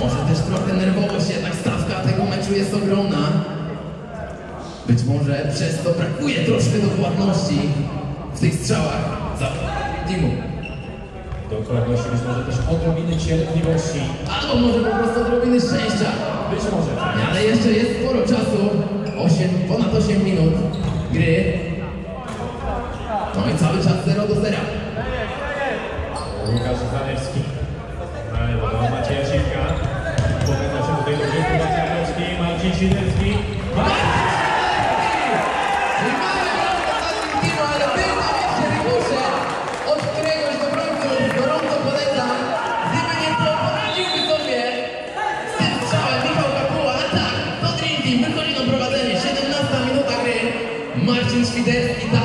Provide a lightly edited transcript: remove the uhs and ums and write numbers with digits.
Może też trochę nerwowość, jednak stawka tego meczu jest ogromna. Być może przez to brakuje troszkę dokładności w tych strzałach Timu. Dokładności, być może też odrobiny cierpliwości. Albo może po prostu odrobiny szczęścia. Być może. Ale jeszcze jest sporo czasu. Ponad 8 minut gry. No i cały czas 0-0. Łukasz Zalewski. Do Macieja Siwka. Powraca się tutaj do Grzegorza Macierowski. Marcin Siderski. Ale był tam jeszcze rykuszet od któregoś do końca. Gorąco polecam. Gdyby nie to, poradziłby sobie z tym strzałem Michał Kapuła. A tak, to Dream Team wychodzi na prowadzenie. 17 minuta gry. Marcin Świderski.